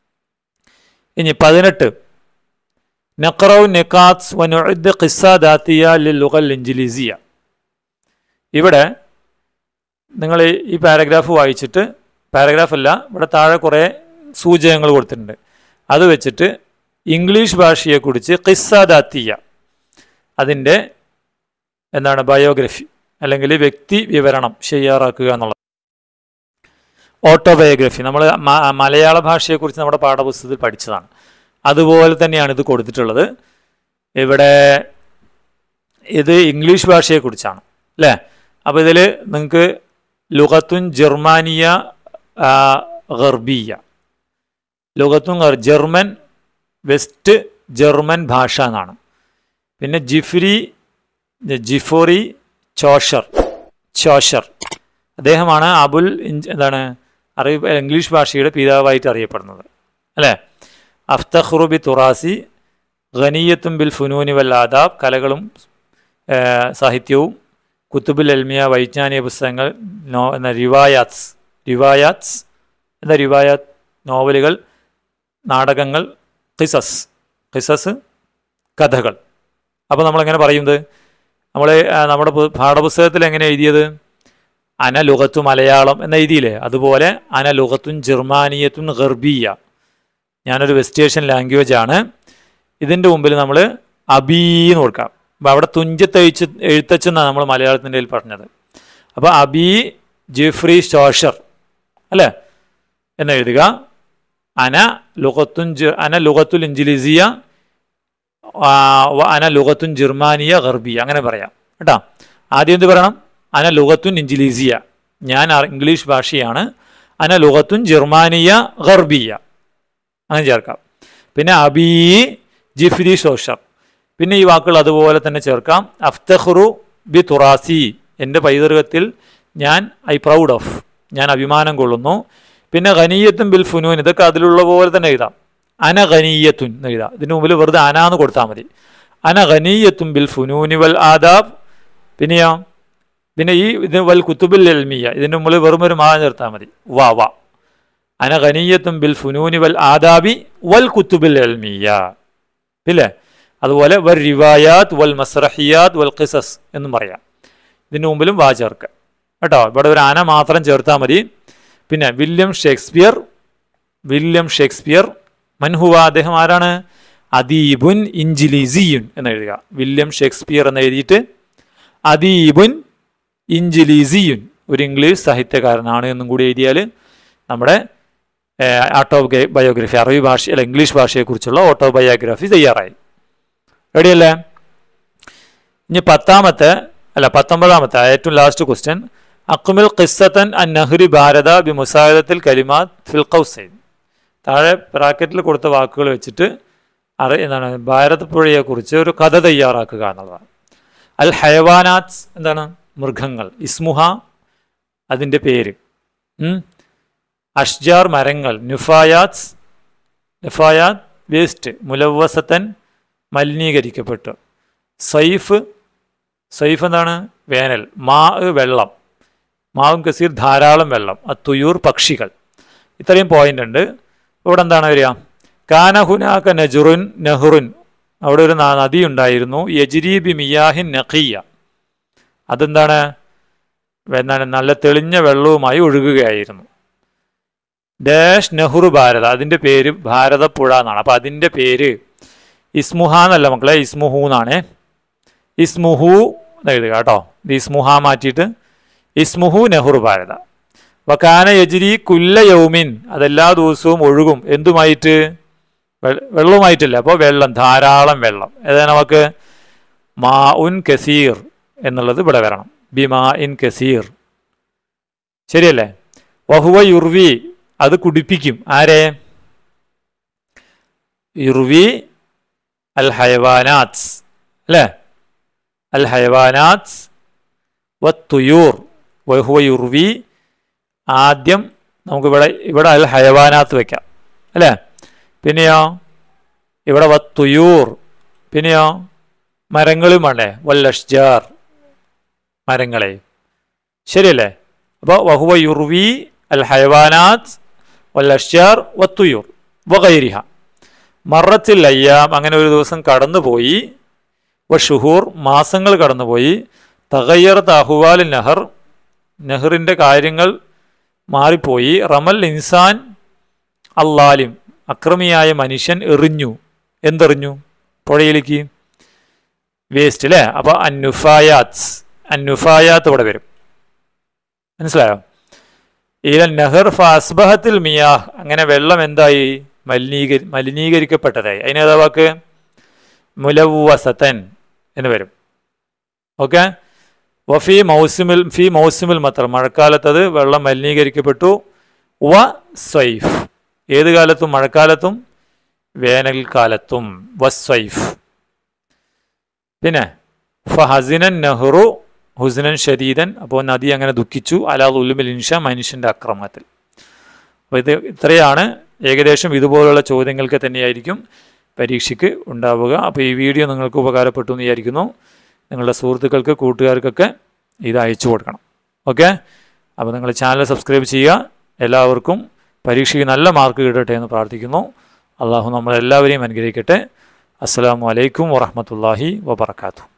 ഇനി 18 നഖറൗ നിഖാത്ത് വ നുഇദ് ഖിസ്സ ദാത്തിയ ലിൽ ലുഗൽ ഇൻജിലീസിയ. ഇവിടെ നിങ്ങൾ ഈ പാരഗ്രാഫ് വായിച്ചിട്ട്, പാരഗ്രാഫല്ല, ഇവിടെ താഴെ കുറേ സൂചകങ്ങൾ കൊടുത്തിട്ടുണ്ട്. അത് വെച്ചിട്ട് ഇംഗ്ലീഷ് ഭാഷയെക്കുറിച്ച് ഖിസ്സ ദാത്തിയ, അതിൻ്റെ എന്താണ് ബയോഗ്രഫി അല്ലെങ്കിൽ വ്യക്തി വിവരണം തയ്യാറാക്കുക എന്നുള്ളത്. ഓട്ടോബയോഗ്രഫി നമ്മൾ മലയാള ഭാഷയെക്കുറിച്ച് നമ്മുടെ പാഠപുസ്തകത്തിൽ പഠിച്ചതാണ്. അതുപോലെ തന്നെയാണ് ഇത് കൊടുത്തിട്ടുള്ളത്. ഇവിടെ ഇത് ഇംഗ്ലീഷ് ഭാഷയെക്കുറിച്ചാണ് അല്ലേ. അപ്പോൾ ഇതിൽ നിങ്ങൾക്ക് ലുഗത്തുൻ ജർമാനിയ ഗർബിയ, ലുഗത്തുൻ ജർമ്മൻ, വെസ്റ്റ് ജർമ്മൻ ഭാഷ എന്നാണ്. പിന്നെ ജിഫോറി ചോഷർ അദ്ദേഹമാണ് എന്താണ് ഇംഗ്ലീഷ് ഭാഷയുടെ പിതാവായിട്ട് അറിയപ്പെടുന്നത് അല്ലേ. അഫ്തഖ്റു തുറാസി ഖനിയത്തും ബിൽ ഫുനൂനി വൽ ആദാബ്, കലകളും സാഹിത്യവും, കുത്തുബുൽ എൽമിയ, വൈജ്ഞാനിക പുസ്തകങ്ങൾ, റിവായാത്ത് നോവലുകൾ, നാടകങ്ങൾ, ഖിസസ് കഥകൾ. അപ്പോൾ നമ്മളെങ്ങനെ പറയുന്നത്? നമ്മുടെ പാഠപുസ്തകത്തിൽ എങ്ങനെ എഴുതിയത്? അന ലുഗത്തു മലയാളം എന്ന് എഴുതിയില്ലേ, അതുപോലെ അന ലുഗത്തുൻ ജർമാനിയത്തുൻ ഗർബിയ, ഞാനൊരു വെസ്റ്റ് ഏഷ്യൻ ലാംഗ്വേജ് ആണ്. ഇതിൻ്റെ മുമ്പിൽ നമ്മൾ അബീന്ന് കൊടുക്കാം. അപ്പോൾ അവിടെ തുഞ്ചത്ത് എഴുത്തച്ഛെന്നാണ് നമ്മൾ മലയാളത്തിൻ്റെ പറഞ്ഞത്. അപ്പോൾ അബി ജിഫ്രി ഷോഷർ അല്ലേ എന്ന് എഴുതുക. അന ലുഗത്തുൽ ഇൻജിലിസിയ അന ലുഗത്തുൻ ജർമാനിയ ഗർബിയ അങ്ങനെ പറയാം കേട്ടോ. ആദ്യം എന്ത് പറയണം? അന ലുഗത്തുൻ ഇൻജിലിസിയ, ഞാൻ ഇംഗ്ലീഷ് ഭാഷയാണ്. അന ലുഗത്തുൻ ജർമാനിയ ഗർബിയ അങ്ങനെ ചേർക്കാം. പിന്നെ അബി ജിഫ്രി ഷോഷർ, പിന്നെ ഈ വാക്കുകൾ അതുപോലെ തന്നെ ചേർക്കാം. അഫ്തഖ്റു ബി തുറാസി, എൻ്റെ പൈതൃകത്തിൽ ഞാൻ പ്രൗഡ് ഓഫ്, ഞാൻ അഭിമാനം കൊള്ളുന്നു. പിന്നെ ഖനിയത്തുൻ ബിൽ ഫുനൂൻ, ഇതൊക്കെ അതിലുള്ള പോലെ തന്നെ എഴുതാം. അന ഖനിയത്തുൻ എന്ന് എഴുതാം. ഇതിന് മുമ്പിൽ വെറുതെ അനാന്ന് കൊടുത്താൽ മതി. അന ഖനിയത്തുൻ ബിൽ ഫുനൂനി വൽ ആദാബ്. പിന്നെയോ പിന്നെ ഈ ഇത് വൽ കുത്തുബിൽ എൽമിയ, ഇതിൻ്റെ മുമ്പിൽ വെറും ഒരു മാ ചേർത്താൽ മതി. വാ വാ അന ഖനിയത്തുൻ ബിൽ ഫുനൂനി വൽ ആദാബി വൽ കുത്തുബിൽ എൽമിയ. ഇല്ലേ? അതുപോലെ വൽ റിവായാത്ത് വൽ മസ്റഹിയാത്ത് വൽ ഖിസസ് എന്നും പറയാം. ഇതിന് മുമ്പിലും വാ ചേർക്കുക കേട്ടോ. ഇവിടെ ഒരു അന മാത്രം ചേർത്താൽ മതി. പിന്നെ വില്യം ഷേക്സ്പിയർ മൻഹുവ, അദ്ദേഹം ആരാണ്? അദീബുൻ ഇൻജിലിസിയുൻ എന്ന് എഴുതുക. വില്യം ഷേക്സ്പിയർ എന്ന് എഴുതിയിട്ട് അദീബുൻ ഇൻജിലിസിയുൻ, ഒരു ഇംഗ്ലീഷ് സാഹിത്യകാരനാണ് എന്നും കൂടി എഴുതിയാൽ നമ്മുടെ ഓട്ടോബയോഗ്രഫി, അറബി ഭാഷ അല്ല ഇംഗ്ലീഷ് ഭാഷയെക്കുറിച്ചുള്ള ഓട്ടോബയോഗ്രഫി തയ്യാറായി. റെഡിയല്ലേ? ഇനി 19ാമത്തെ ഏറ്റവും ലാസ്റ്റ് ക്വസ്റ്റ്യൻ. അക്മിൽ ഖിസ്സത്തൻ അൻ നഹ്രി ഭാരത ബി മുസായദത്തിൽ കലിമാത്ത് ഫിൽ ഖൗസൈൻ. താഴെ ബ്രാക്കറ്റിൽ കൊടുത്ത വാക്കുകൾ വെച്ചിട്ട് എന്താണ് ഭാരത പുഴയെക്കുറിച്ച് ഒരു കഥ തയ്യാറാക്കുക എന്നുള്ളതാണ്. അൽ ഹയവാനാത്ത് എന്താണ്? മൃഗങ്ങൾ. ഇസ്മുഹ അതിൻ്റെ പേര്. അഷ്ജാർ മരങ്ങൾ. നുഫായാത്ത് വേസ്റ്റ്. മുലവസത്തൻ മലിനീകരിക്കപ്പെട്ടു. സൈഫ് എന്താണ്? വേനൽ. വെള്ളം. മാവും കസീർ ധാരാളം വെള്ളം. തുയൂർ പക്ഷികൾ. ഇത്രയും പോയിന്റ് ഉണ്ട്. ഇവിടെ എന്താണ് വരിക? കാനഹുനാക നെഹ്റുൻ, അവിടെ ഒരു നദി ഉണ്ടായിരുന്നു. യജ്രീബി മിയാഹിൻ നഖിയ, അതെന്താണ്? നല്ല തെളിഞ്ഞ വെള്ളവുമായി ഒഴുകുകയായിരുന്നു. ഡാഷ് നെഹ്റു ഭാരത, അതിൻ്റെ പേര് ഭാരതപ്പുഴ എന്നാണ്. അപ്പം അതിൻ്റെ പേര് ഇസ്മുഹ എന്നല്ല മക്കളെ, ഇസ്മുഹു എന്നാണ്. ഇസ്മുഹു എന്ന് എഴുതുക കേട്ടോ. ഇത് ഇസ്മുഹ മാറ്റിയിട്ട് ഇസ്മുഹു നെഹ്റു ഭാരത. വക്കാന യജ്രി കുല്ല യൗമിൻ, അതെല്ലാ ദിവസവും ഒഴുകും. എന്തുമായിട്ട്? വെള്ളവുമായിട്ടില്ല. അപ്പോൾ വെള്ളം, ധാരാളം വെള്ളം. ഏതാണ് നമുക്ക്? മാ ഉൻ കസീർ എന്നുള്ളത് ഇവിടെ വരണം. ബിമാ ഇൻ കസീർ. ശരിയല്ലേ? വഹുവ യുർവി, അത് കുടിപ്പിക്കും. ആരെ? യുർവി അൽ ഹയവാനാത്ത് അല്ലേ? അൽ ഹയവാനാത്ത് വത്തുയൂർ. വഹുവ യുർവി. ആദ്യം നമുക്ക് ഇവിടെ അൽ ഹയവാനാത്ത് വയ്ക്കാം അല്ലേ? പിന്നെയോ ഇവിടെ വത്തുയൂർ. പിന്നെയോ മരങ്ങളും വേണ്ടേ? വല്ലഷ്ജാർ, മരങ്ങളെ. ശരിയല്ലേ? അപ്പോൾ വഹുവ യുർവി അൽ ഹയവാനാത്ത് വല്ലഷ്ജാർ വത്തുയൂർ വഗൈരിഹ. മറത്തിൽ അയ്യാം, അങ്ങനെ ഒരു ദിവസം കടന്നുപോയി. വഷുഹൂർ, മാസങ്ങൾ കടന്നുപോയി. തഗയ്യറത്ത് അഹ്വാൽ നെഹർ, നെഹ്റിൻ്റെ കാര്യങ്ങൾ മാറിപ്പോയി. റമൽ ഇൻസാൻ അല്ലാലിം, അക്രമിയായ മനുഷ്യൻ എറിഞ്ഞു. എന്തെറിഞ്ഞു? പുഴയിലേക്ക്. വേസ്റ്റ് അല്ലേ? അപ്പോൾ അന്നുഫായാത്ത് ഇവിടെ വരും. മനസ്സിലായോ? ഈല നെഹർ ഫഅസ്ബഹത്തിൽ മിയാഹ്, അങ്ങനെ വെള്ളം എന്തായി? മലിനീകരിക്കപ്പെട്ടതായി. അതിനേതാ വാക്ക്? മുലവസത്തൻ എന്ന് വരും. ഓക്കെ. ഫി മൗസിമിൽ മത്തർ, മഴക്കാലത്തത് വെള്ളം മലിനീകരിക്കപ്പെട്ടു. വ സ്വൈഫ്, ഏത് കാലത്തും? മഴക്കാലത്തും വേനൽക്കാലത്തും. വസ്വൈഫ്. പിന്നെ ഫഹസിനൻ നെഹ്റു ഹുസ്നൻ ഷദീദൻ, അപ്പോൾ നദി അങ്ങനെ ദുഃഖിച്ചു. അലാ ഉലുമിൽ ഇൻഷ, മനുഷ്യൻ്റെ അക്രമത്തിൽ. അപ്പോൾ ഇത്രയാണ്. ഏകദേശം ഇതുപോലുള്ള ചോദ്യങ്ങൾക്ക് തന്നെയായിരിക്കും പരീക്ഷയ്ക്ക് ഉണ്ടാവുക. അപ്പോൾ ഈ വീഡിയോ നിങ്ങൾക്ക് ഉപകാരപ്പെട്ടു എന്ന് വിചാരിക്കുന്നു. നിങ്ങളുടെ സുഹൃത്തുക്കൾക്ക്, കൂട്ടുകാർക്കൊക്കെ ഇത് അയച്ചു കൊടുക്കണം. ഓക്കെ. അപ്പോൾ നിങ്ങൾ ചാനൽ സബ്സ്ക്രൈബ് ചെയ്യുക. എല്ലാവർക്കും പരീക്ഷയ്ക്ക് നല്ല മാർക്ക് കിട്ടട്ടെ എന്ന് പ്രാർത്ഥിക്കുന്നു. അള്ളാഹു നമ്മളെല്ലാവരെയും അനുഗ്രഹിക്കട്ടെ. അസ്സലാമു അലൈക്കും വറഹ്മത്തുള്ളാഹി വബറകാതുഹു.